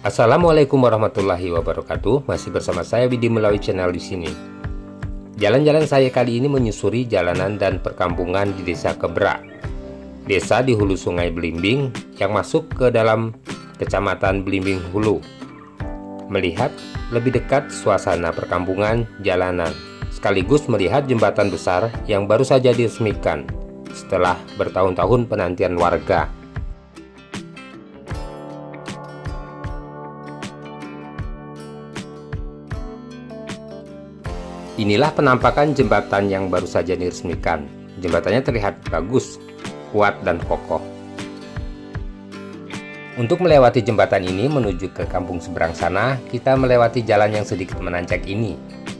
Assalamualaikum warahmatullahi wabarakatuh. Masih bersama saya Widi melalui channel di sini. Jalan-jalan saya kali ini menyusuri jalanan dan perkampungan di Desa Kebrak, desa di hulu Sungai Belimbing yang masuk ke dalam Kecamatan Belimbing Hulu. Melihat lebih dekat suasana perkampungan jalanan, sekaligus melihat jembatan besar yang baru saja diresmikan setelah bertahun-tahun penantian warga. Inilah penampakan jembatan yang baru saja diresmikan. Jembatannya terlihat bagus, kuat, dan kokoh. Untuk melewati jembatan ini menuju ke kampung seberang sana, kita melewati jalan yang sedikit menanjak ini.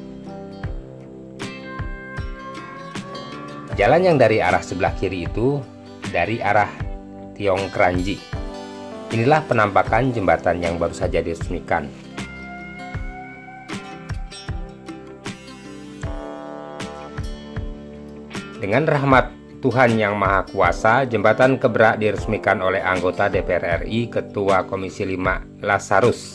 Jalan yang dari arah sebelah kiri itu dari arah Tiong Keranji. Inilah penampakan jembatan yang baru saja diresmikan. Dengan rahmat Tuhan Yang Maha Kuasa, jembatan Kebrak diresmikan oleh anggota DPR RI Ketua Komisi 5 Lasarus.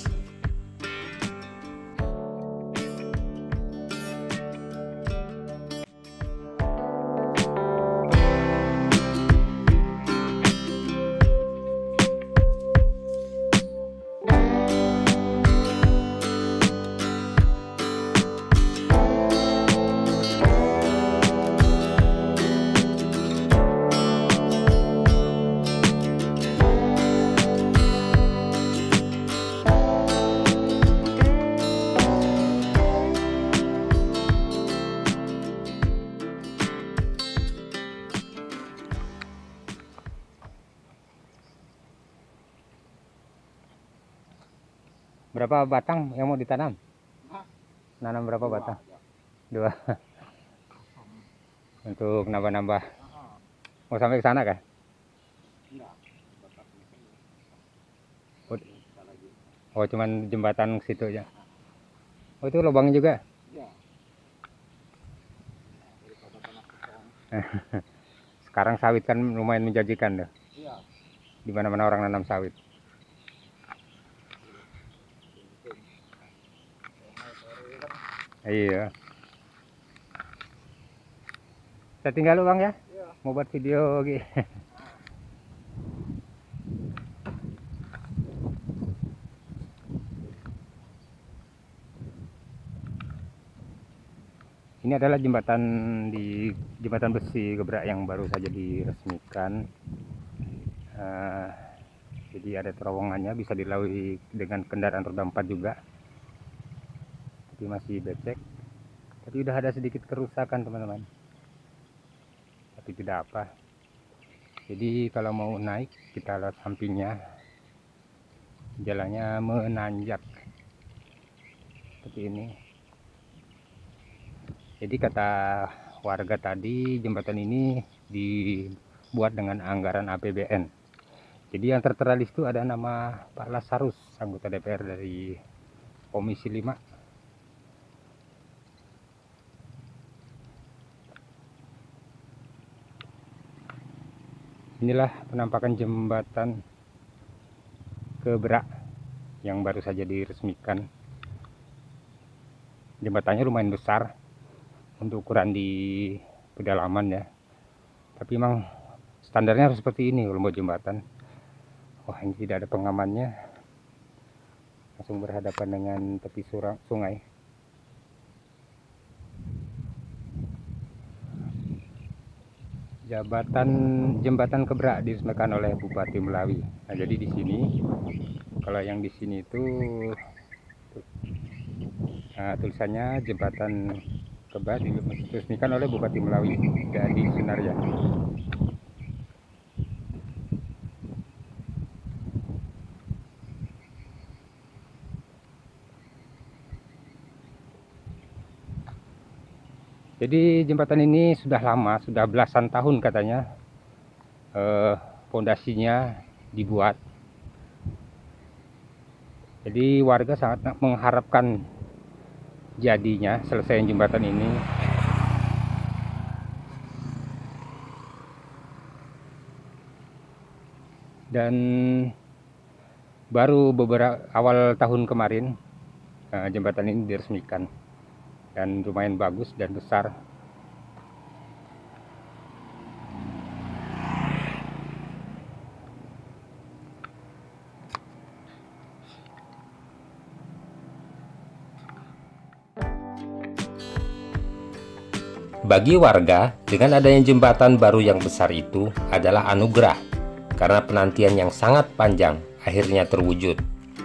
Berapa batang yang mau ditanam? Nanam berapa batang? 2. Untuk nambah-nambah. Mau sampai ke sana kah? Oh, cuman jembatan ke situ aja. Oh, itu lubangnya juga? Sekarang sawit kan lumayan menjanjikan tuh. Di mana-mana orang nanam sawit. Iya. Saya tinggal lu Bang ya. Mau buat video gitu. Ini adalah jembatan besi Kebrak yang baru saja diresmikan. Jadi ada terowongannya, bisa dilalui dengan kendaraan roda 4 juga. Tapi masih becek. Tapi udah ada sedikit kerusakan teman-teman. Tapi tidak apa. Jadi kalau mau naik kita lihat sampingnya. Jalannya menanjak. Seperti ini. Jadi kata warga tadi jembatan ini dibuat dengan anggaran APBN. Jadi yang tertera di situ ada nama Pak Lasarus, anggota DPR dari Komisi 5. Inilah penampakan jembatan Kebrak yang baru saja diresmikan. Jembatannya lumayan besar untuk ukuran di pedalaman ya. Tapi memang standarnya harus seperti ini kalau buat jembatan. Wah, ini tidak ada pengamannya. Langsung berhadapan dengan tepi sungai. Jembatan Kebrak diresmikan oleh Bupati Melawi. Nah, jadi di sini, kalau yang di sini itu tulisannya jembatan Kebrak diresmikan oleh Bupati Melawi dari Sunarya. Jadi jembatan ini sudah lama, sudah belasan tahun katanya pondasinya dibuat. Jadi warga sangat mengharapkan jadinya selesai jembatan ini. Dan Baru beberapa awal tahun kemarin jembatan ini diresmikan dan lumayan bagus dan besar. Bagi warga, dengan adanya jembatan baru yang besar itu adalah anugerah, karena penantian yang sangat panjang akhirnya terwujud.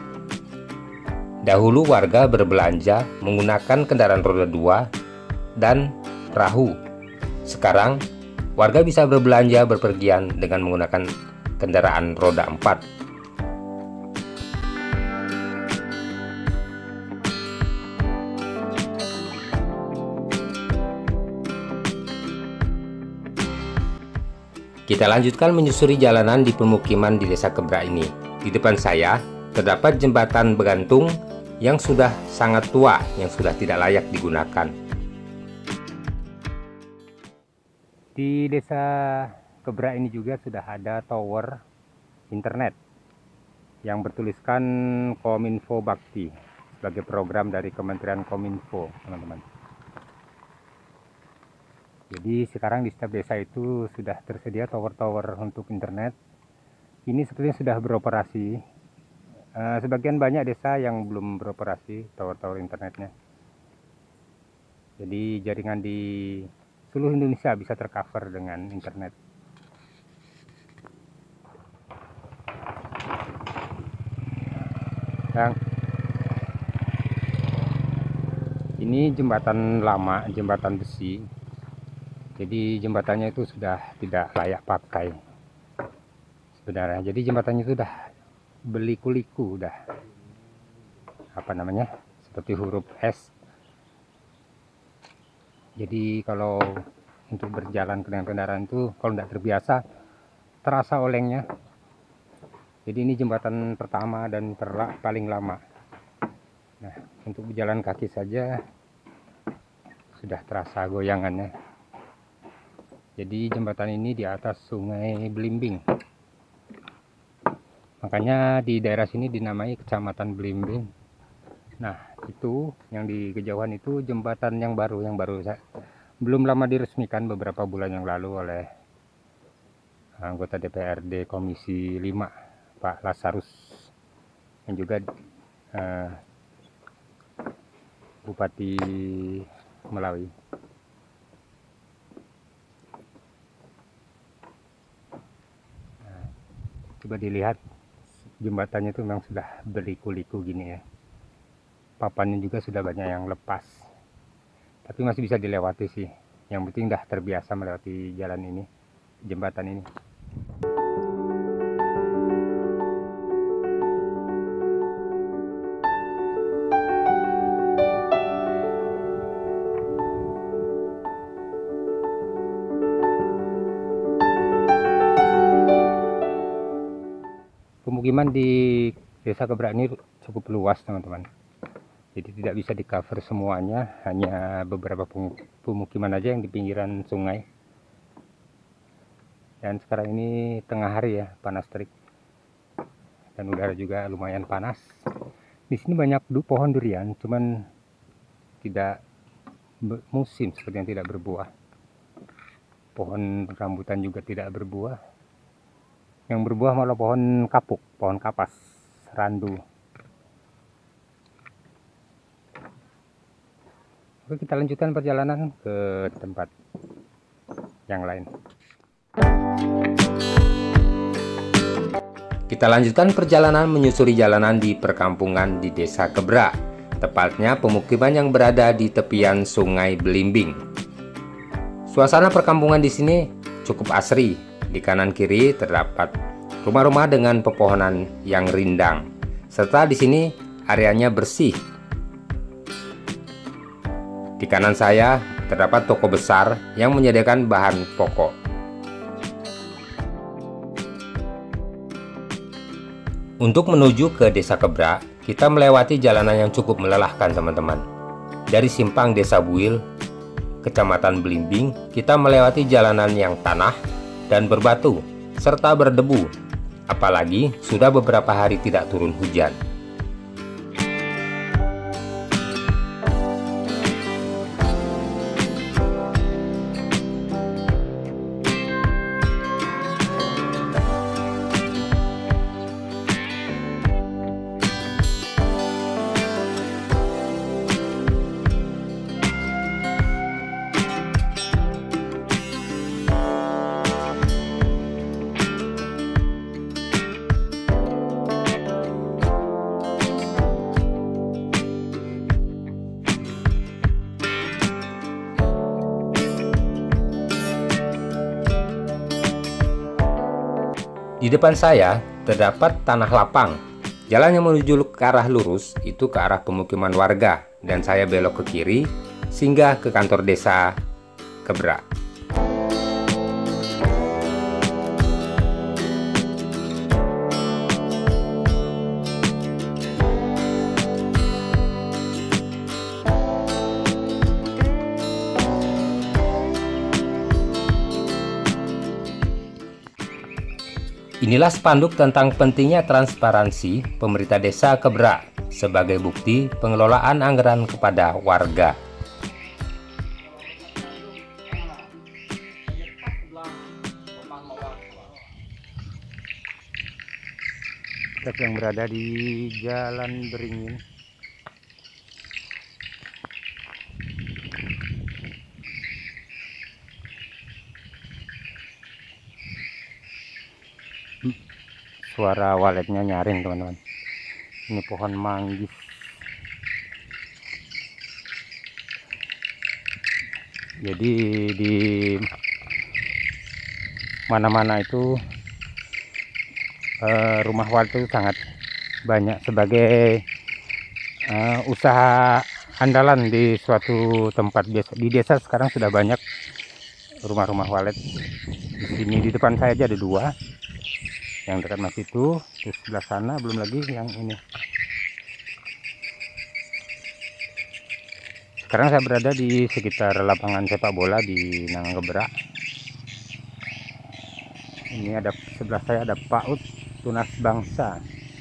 Dahulu warga berbelanja menggunakan kendaraan roda 2 dan perahu. Sekarang, warga bisa berbelanja berpergian dengan menggunakan kendaraan roda 4. Kita lanjutkan menyusuri jalanan di pemukiman di Desa Kebra ini. Di depan saya terdapat jembatan bergantung yang sudah sangat tua, yang sudah tidak layak digunakan. Di Desa Kebra ini juga sudah ada tower internet yang bertuliskan Kominfo Bakti sebagai program dari Kementerian Kominfo, teman-teman. Jadi sekarang di setiap desa itu sudah tersedia tower-tower untuk internet. Ini sepertinya sudah beroperasi. Sebagian banyak desa yang belum beroperasi tower-tower internetnya. Jadi jaringan di seluruh Indonesia bisa tercover dengan internet. Dan ini jembatan lama, jembatan besi. Jadi jembatannya itu sudah tidak layak pakai sebenarnya. Jadi jembatannya itu sudah berliku-liku, udah apa namanya, seperti huruf S. Jadi kalau untuk berjalan dengan kendaraan itu kalau tidak terbiasa terasa olengnya. Jadi ini jembatan pertama dan paling lama. Nah, untuk berjalan kaki saja sudah terasa goyangannya. Jadi jembatan ini di atas Sungai Belimbing. Makanya di daerah sini dinamai Kecamatan Belimbing. Nah, itu yang di kejauhan itu jembatan yang baru belum lama diresmikan beberapa bulan yang lalu oleh anggota DPRD Komisi 5 Pak Lasarus, dan juga Bupati Melawi. Coba dilihat, jembatannya itu memang sudah berliku-liku gini ya. Papannya juga sudah banyak yang lepas. Tapi masih bisa dilewati sih. Yang penting dah terbiasa melewati jalan ini, jembatan ini. Pemukiman di Desa Kebra ini cukup luas, teman-teman. Jadi tidak bisa di cover semuanya, hanya beberapa pemukiman aja yang di pinggiran sungai. Dan sekarang ini tengah hari ya, panas terik. Dan udara juga lumayan panas. Di sini banyak pohon durian, cuman tidak musim, seperti yang tidak berbuah. Pohon rambutan juga tidak berbuah. Yang berbuah malah pohon kapuk, pohon kapas, randu. Oke, kita lanjutkan perjalanan ke tempat yang lain. Kita lanjutkan perjalanan menyusuri jalanan di perkampungan di Desa Kebra, tepatnya pemukiman yang berada di tepian Sungai Belimbing. Suasana perkampungan di sini cukup asri. Di kanan kiri terdapat rumah-rumah dengan pepohonan yang rindang, serta di sini areanya bersih. Di kanan saya terdapat toko besar yang menyediakan bahan pokok. Untuk menuju ke Desa Kebra, kita melewati jalanan yang cukup melelahkan, teman-teman. Dari simpang Desa Buil, Kecamatan Belimbing, kita melewati jalanan yang tanah dan berbatu serta berdebu. Apalagi sudah beberapa hari tidak turun hujan. Di depan saya terdapat tanah lapang. Jalan yang menuju ke arah lurus itu ke arah pemukiman warga, dan saya belok ke kiri sehingga ke kantor desa Kebra. Inilah spanduk tentang pentingnya transparansi pemerintah desa Kebra sebagai bukti pengelolaan anggaran kepada warga. Truk yang berada di Jalan Beringin. Suara waletnya nyaring, teman-teman. Ini pohon manggis. Jadi di mana-mana itu rumah walet itu sangat banyak sebagai usaha andalan di suatu tempat. Di desa sekarang sudah banyak rumah-rumah walet. Di sini di depan saya aja ada 2. Yang dekat mas itu, di sebelah sana belum lagi yang ini. Sekarang saya berada di sekitar lapangan sepak bola di Nanggebrak. Ini ada sebelah saya ada PAUD Tunas Bangsa.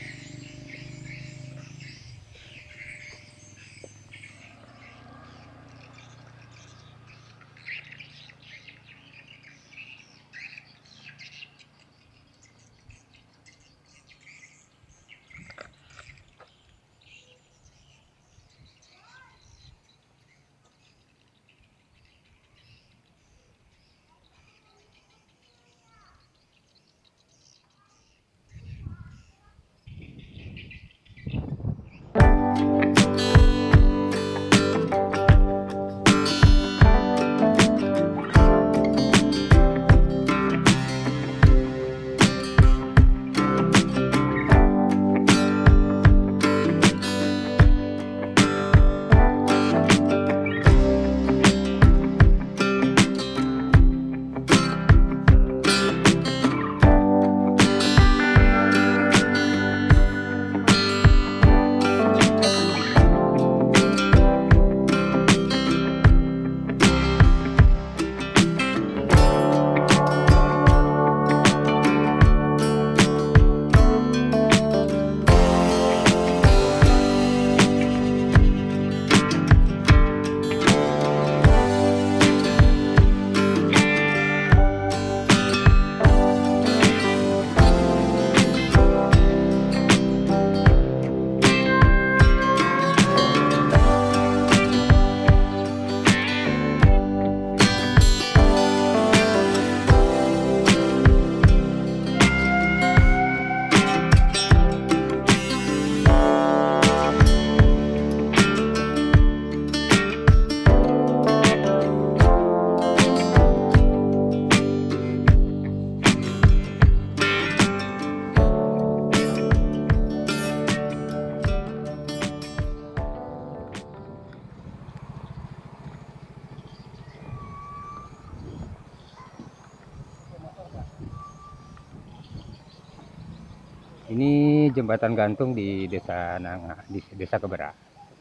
Ini jembatan gantung di desa di desa Kebra.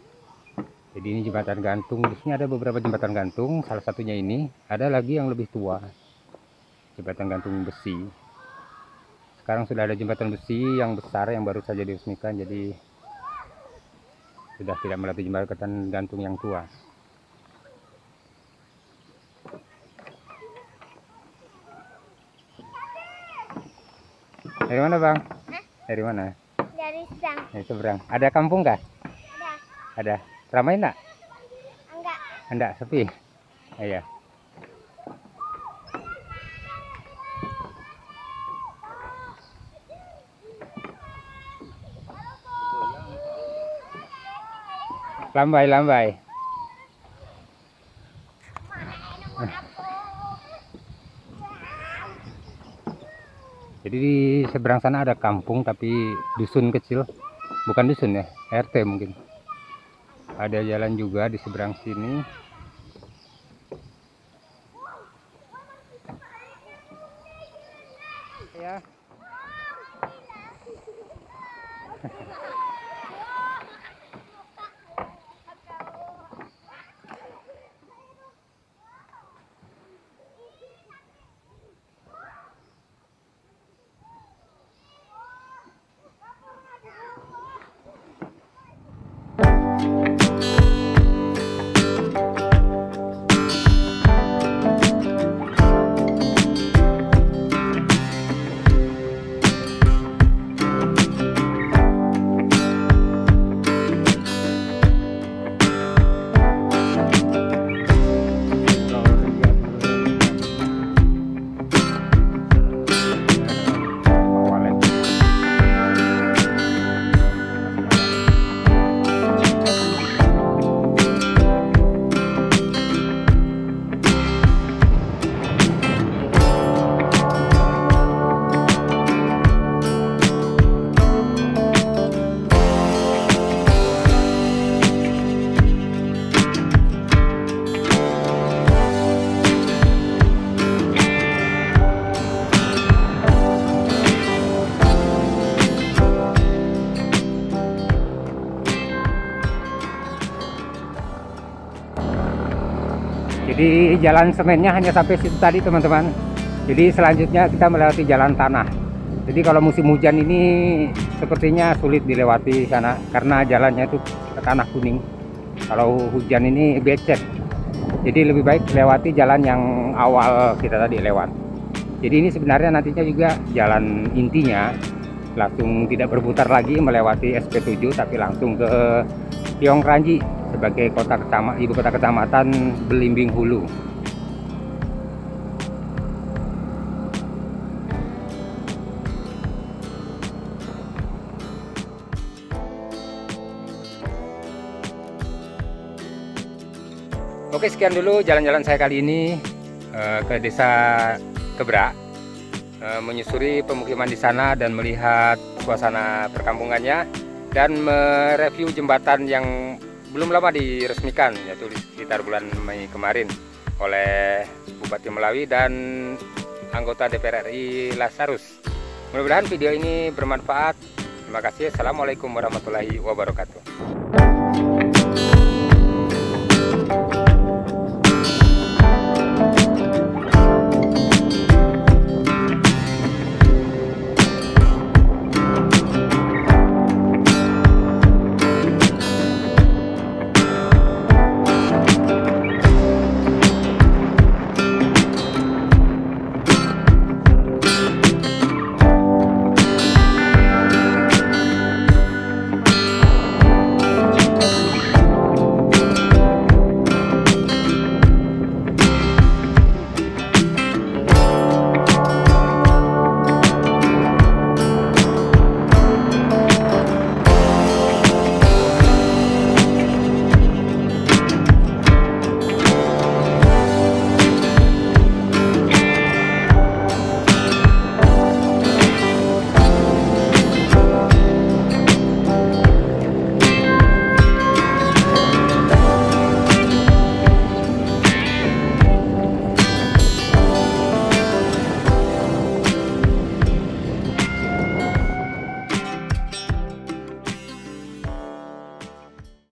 Jadi ini jembatan gantung. Di sini ada beberapa jembatan gantung. Salah satunya ini. Ada lagi yang lebih tua. Jembatan gantung besi. Sekarang sudah ada jembatan besi yang besar yang baru saja diresmikan, jadi sudah tidak melalui jembatan gantung yang tua. Dari mana, Bang? Hah? Dari mana? Dari seberang. Dari seberang. Ada kampung kah? Ada. Ada. Ramai enggak? Enggak. Enggak, sepi. Iya. Lambai. Jadi di seberang sana ada kampung tapi dusun kecil, bukan dusun ya, RT mungkin. Ada jalan juga di seberang sini. Ya. Jadi jalan semennya hanya sampai situ tadi, teman-teman. Jadi selanjutnya kita melewati jalan tanah. Jadi kalau musim hujan ini sepertinya sulit dilewati sana karena jalannya itu tanah kuning. Kalau hujan ini becek. Jadi lebih baik lewati jalan yang awal kita tadi lewat. Jadi ini sebenarnya nantinya juga jalan intinya, langsung tidak berputar lagi melewati SP7 tapi langsung ke Tiongkranji sebagai ibu kota kecamatan Belimbing Hulu. Oke, sekian dulu jalan-jalan saya kali ini ke desa Kebra, menyusuri pemukiman di sana dan melihat suasana perkampungannya dan mereview jembatan yang belum lama diresmikan, yaitu sekitar bulan Mei kemarin oleh Bupati Melawi dan anggota DPR RI Lazarus. Mudah-mudahan video ini bermanfaat. Terima kasih. Assalamualaikum warahmatullahi wabarakatuh.